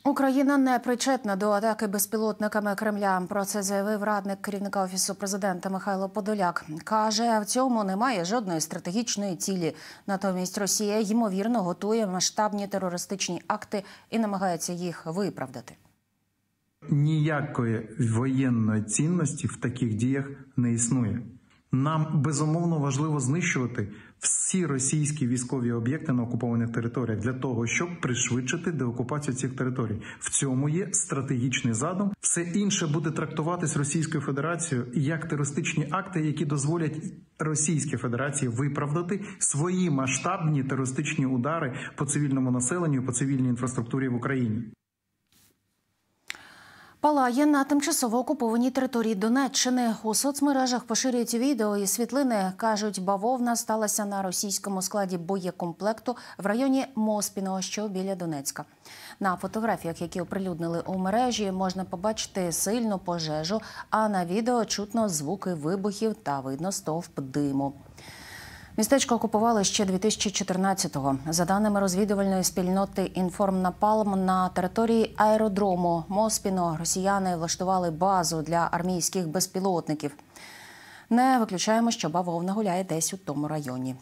Україна не причетна до атаки безпілотниками Кремля. Про це заявив радник керівника Офісу президента Михайло Подоляк. Каже, в цьому немає жодної стратегічної цілі. Натомість Росія, ймовірно, готує масштабні терористичні акти і намагається їх виправдати. Ніякої воєнної цінності в таких діях не існує. Нам, безумовно, важливо знищувати всі російські військові об'єкти на окупованих територіях для того, щоб пришвидшити деокупацію цих територій. В цьому є стратегічний задум. Все інше буде трактуватись Російською Федерацією як терористичні акти, які дозволять Російській Федерації виправдати свої масштабні терористичні удари по цивільному населенню і по цивільній інфраструктурі в Україні. Палає на тимчасово окупованій території Донеччини. У соцмережах поширюють відео і світлини. Кажуть, бавовна сталася на російському складі боєкомплекту в районі Моспіного, що біля Донецька. На фотографіях, які оприлюднили у мережі, можна побачити сильну пожежу, а на відео чутно звуки вибухів та видно стовп диму. Містечко окупували ще 2014-го. За даними розвідувальної спільноти «Інформнапалм», на території аеродрому Моспіно росіяни влаштували базу для армійських безпілотників. Не виключаємо, що бавовна гуляє десь у тому районі.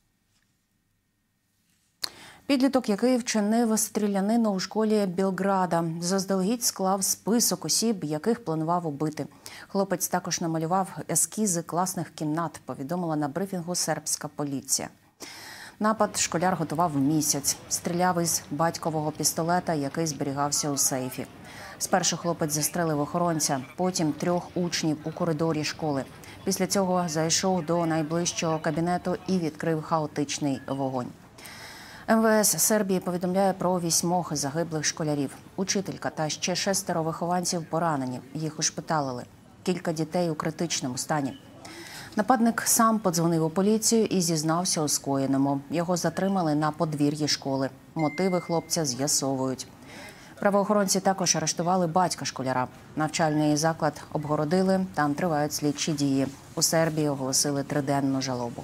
Підліток, який вчинив стрілянину у школі Білграда, заздалегідь склав список осіб, яких планував убити. Хлопець також намалював ескізи класних кімнат, повідомила на брифінгу сербська поліція. Напад школяр готував місяць. Стріляв із батькового пістолета, який зберігався у сейфі. Спершу хлопець застрелив охоронця, потім 3 учнів у коридорі школи. Після цього зайшов до найближчого кабінету і відкрив хаотичний вогонь. МВС Сербії повідомляє про 8 загиблих школярів. Учителька та ще 6 вихованців поранені. Їх ушпиталили. Кілька дітей у критичному стані. Нападник сам подзвонив у поліцію і зізнався у скоєному. Його затримали на подвір'ї школи. Мотиви хлопця з'ясовують. Правоохоронці також арештували батька школяра. Навчальний заклад обгородили, там тривають слідчі дії. У Сербії оголосили 3-денну жалобу.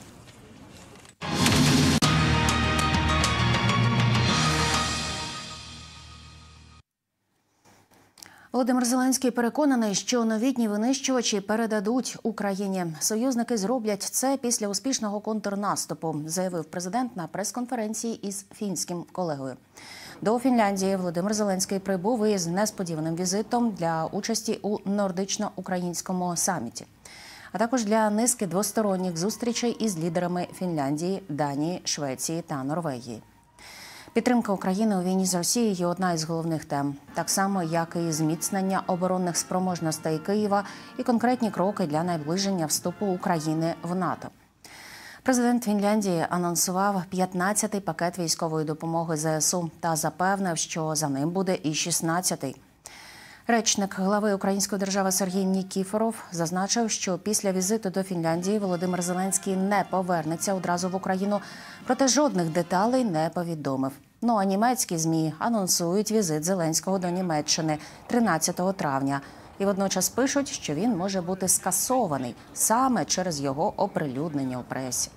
Володимир Зеленський переконаний, що новітні винищувачі передадуть Україні. Союзники зроблять це після успішного контрнаступу, заявив президент на прес-конференції із фінським колегою. До Фінляндії Володимир Зеленський прибув із несподіваним візитом для участі у нордично-українському саміті, а також для низки двосторонніх зустрічей із лідерами Фінляндії, Данії, Швеції та Норвегії. Підтримка України у війні з Росією – одна із головних тем. Так само, як і зміцнення оборонних спроможностей Києва і конкретні кроки для наближення вступу України в НАТО. Президент Фінляндії анонсував 15-й пакет військової допомоги ЗСУ та запевнив, що за ним буде і 16-й. Речник глави Української держави Сергій Нікіфоров зазначив, що після візиту до Фінляндії Володимир Зеленський не повернеться одразу в Україну, проте жодних деталей не повідомив. Ну а німецькі ЗМІ анонсують візит Зеленського до Німеччини 13 травня. І водночас пишуть, що він може бути скасований саме через його оприлюднення у пресі.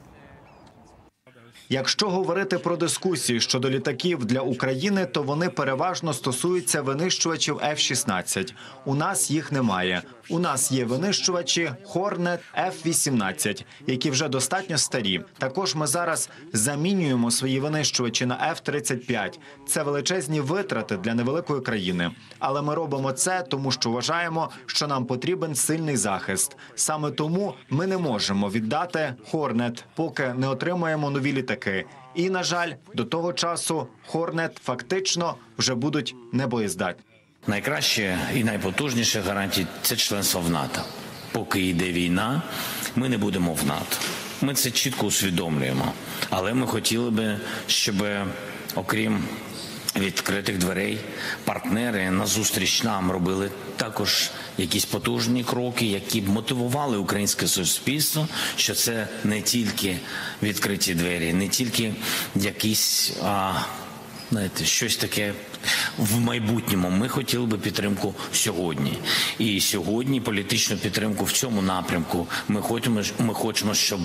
Якщо говорити про дискусії щодо літаків для України, то вони переважно стосуються винищувачів F-16. У нас їх немає. У нас є винищувачі Hornet F-18, які вже достатньо старі. Також ми зараз замінюємо свої винищувачі на F-35. Це величезні витрати для невеликої країни. Але ми робимо це, тому що вважаємо, що нам потрібен сильний захист. Саме тому ми не можемо віддати Hornet, поки не отримаємо нові літаки. І, на жаль, до того часу Hornet фактично вже будуть небоєздатні. Найкраще і найпотужніше гарантії – це членство в НАТО. Поки йде війна, ми не будемо в НАТО. Ми це чітко усвідомлюємо. Але ми хотіли би, щоб, окрім відкритих дверей, партнери назустріч нам робили також якісь потужні кроки, які б мотивували українське суспільство, що це не тільки відкриті двері, не тільки якісь щось таке в майбутньому. Ми хотіли би підтримку сьогодні. І сьогодні політичну підтримку в цьому напрямку ми хочемо, щоб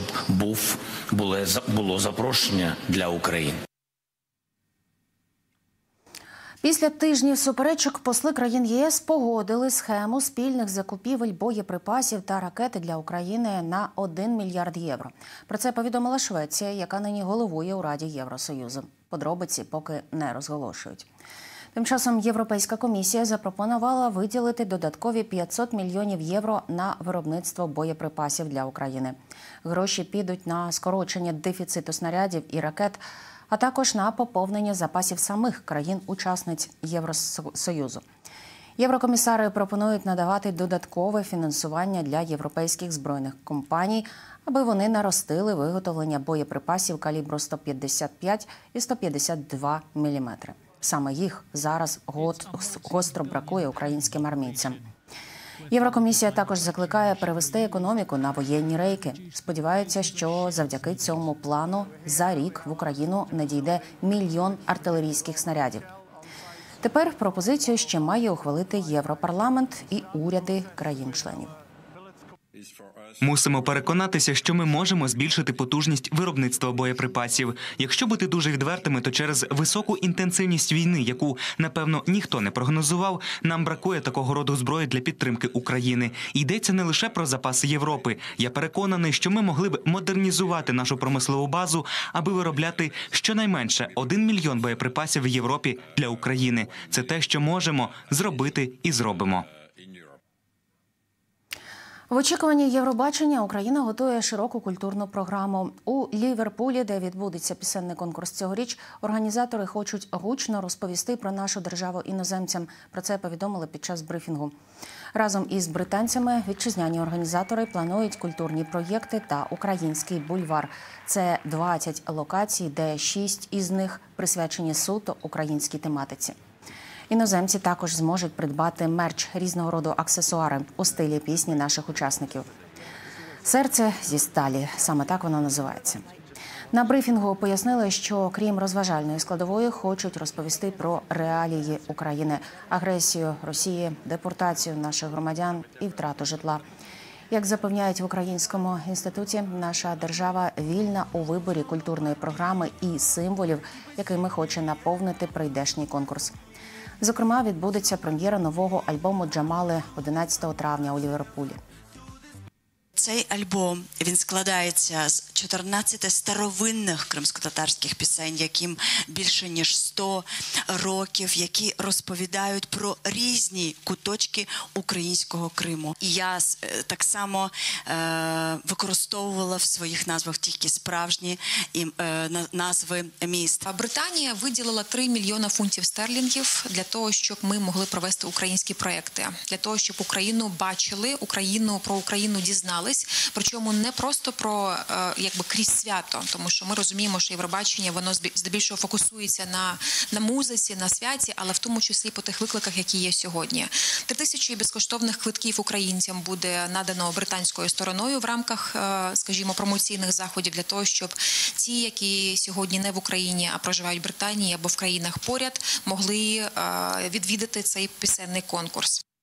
було запрошення для України. Після тижнів суперечок посли країн ЄС погодили схему спільних закупівель боєприпасів та ракети для України на 1 мільярд євро. Про це повідомила Швеція, яка нині головує у Раді Євросоюзу. Подробиці поки не розголошують. Тим часом Європейська комісія запропонувала виділити додаткові 500 мільйонів євро на виробництво боєприпасів для України. Гроші підуть на скорочення дефіциту снарядів і ракет, а також на поповнення запасів самих країн-учасниць Євросоюзу. Єврокомісари пропонують надавати додаткове фінансування для європейських збройних компаній, аби вони наростили виготовлення боєприпасів калібру 155 і 152 мм. Саме їх зараз гостро бракує українським армійцям. Єврокомісія також закликає перевести економіку на воєнні рейки. Сподіваються, що завдяки цьому плану за рік в Україну надійде 1 мільйон артилерійських снарядів. Тепер пропозицію ще має ухвалити Європарламент і уряди країн-членів. Мусимо переконатися, що ми можемо збільшити потужність виробництва боєприпасів. Якщо бути дуже відвертими, то через високу інтенсивність війни, яку, напевно, ніхто не прогнозував, нам бракує такого роду зброї для підтримки України. І йдеться не лише про запаси Європи. Я переконаний, що ми могли б модернізувати нашу промислову базу, аби виробляти щонайменше 1 мільйон боєприпасів в Європі для України. Це те, що можемо зробити і зробимо. В очікуванні Євробачення Україна готує широку культурну програму. У Ліверпулі, де відбудеться пісенний конкурс цьогоріч, організатори хочуть гучно розповісти про нашу державу іноземцям. Про це повідомили під час брифінгу. Разом із британцями вітчизняні організатори планують культурні проєкти та український бульвар. Це 20 локацій, де 6 із них присвячені суто українській тематиці. Іноземці також зможуть придбати мерч, різного роду аксесуари у стилі пісні наших учасників. «Серце зі сталі» – саме так воно називається. На брифінгу пояснили, що крім розважальної складової, хочуть розповісти про реалії України, агресію Росії, депортацію наших громадян і втрату житла. Як запевняють в Українському інституті, наша держава вільна у виборі культурної програми і символів, якими хоче наповнити прийдешній конкурс. Зокрема, відбудеться прем'єра нового альбому Джамали 11 травня у Ліверпулі. Цей альбом, він складається з 14 старовинних кримськотатарських пісень, яким більше ніж 100 років, які розповідають про різні куточки українського Криму. І я так само використовувала в своїх назвах тільки справжні назви міст. Британія виділила 3 мільйони фунтів стерлінгів для того, щоб ми могли провести українські проекти, для того, щоб Україну бачили, про Україну дізнались. Причому не просто про крізь свято, тому що ми розуміємо, що Євробачення воно здебільшого фокусується на музиці, на святі, але в тому числі по тих викликах, які є сьогодні. 3000 безкоштовних квитків українцям буде надано британською стороною в рамках, скажімо, промоційних заходів для того, щоб ті, які сьогодні не в Україні, а проживають в Британії або в країнах поряд, могли відвідати цей пісенний конкурс.